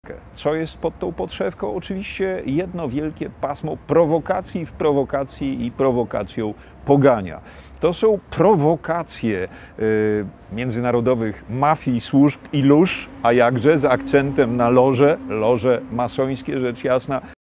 Co jest pod tą podszewką? Oczywiście jedno wielkie pasmo prowokacji w prowokacji i prowokacją pogania. To są prowokacje międzynarodowych mafii, służb i lóż, a jakże z akcentem na loże masońskie, rzecz jasna.